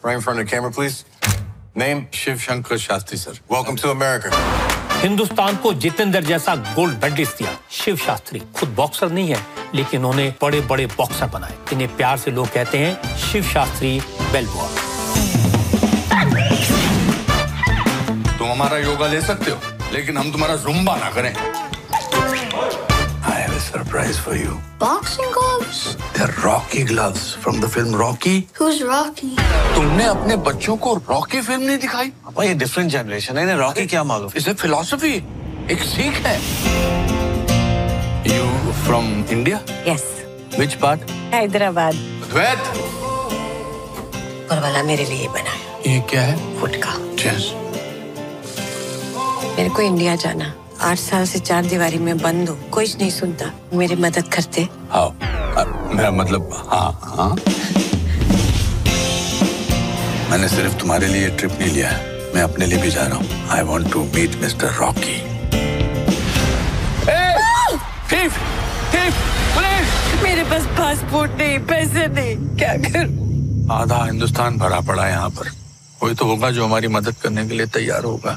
Right in front of the camera, please. Name? Shiv Shankar Shastri sir. Welcome to America. Hindustan को जितेंद्र जैसा gold medallist दिया शिव शास्त्री। खुद boxer नहीं है, लेकिन उन्हें बड़े-बड़े बॉक्सर बनाए। इन्हें प्यार से लोग कहते हैं शिव शास्त्री बेलबॉय। तुम हमारा योगा ले सकते हो, लेकिन हम तुम्हारा जुम्बा ना करें। I have a surprise for you. Boxing gloves? They're Rocky gloves from the film Rocky. Who's Rocky? तुमने अपने बच्चों को रॉकी फिल्म नहीं दिखाई? पापा ये डिफरेंट जनरेशन है, इन्हें रॉकी क्या मालूम? इसे फिलॉसफी एक सीख है। You from India? Yes. Which part? Hyderabad. अद्वैत, परवाला मेरे लिए बनाया। ये क्या है? फुटका। Yes. मेरे को इंडिया जाना। 8 साल से 4 दीवारी में बंद हूँ, कोई नहीं सुनता। मेरी मदद करते? हाँ, मेरा मतलब हाँ। मैंने सिर्फ तुम्हारे लिए ट्रिप नहीं लिया है, मैं अपने लिए भी जा रहा हूँ। I want to meet Mr. Rocky. Thief! Police! मेरे पास पासपोर्ट नहीं, पैसे नहीं, क्या करूँ? आधा हिंदुस्तान भरा पड़ा है यहाँ पर। कोई तो होगा जो हमारी मदद करने के लिए तैयार होगा।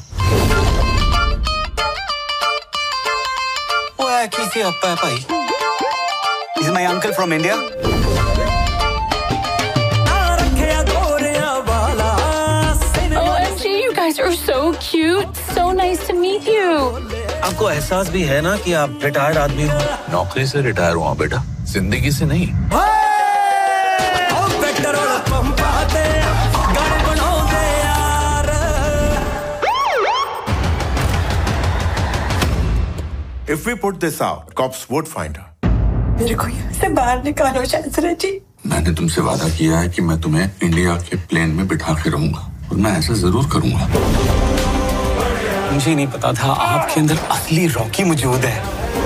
किसी अप्पा है भाई। He's my uncle from India. OMG, you guys are so cute. So nice to meet you. आपको एहसास भी है ना कि आप रिटायर्ड आदमी हो? नौकरी से रिटायर हुआ बेटा, जिंदगी से नहीं। If we put this out, cops would find her. मेरे को यहाँ से बाहर निकालो शास्त्री जी। मैंने तुमसे वादा किया है कि मैं तुम्हें इंडिया के प्लेन में बिठा के रहूंगा, और मैं ऐसा जरूर करूंगा। मुझे नहीं पता था आपके अंदर असली रॉकी मौजूद है।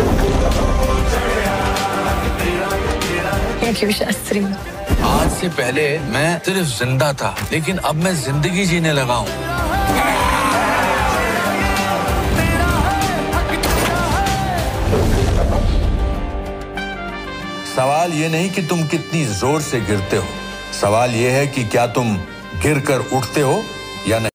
Thank you, Shastri. आज से पहले मैं सिर्फ जिंदा था, लेकिन अब मैं जिंदगी जीने लगा हूँ। सवाल ये नहीं कि तुम कितनी जोर से गिरते हो, सवाल ये है कि क्या तुम गिरकर उठते हो या नहीं।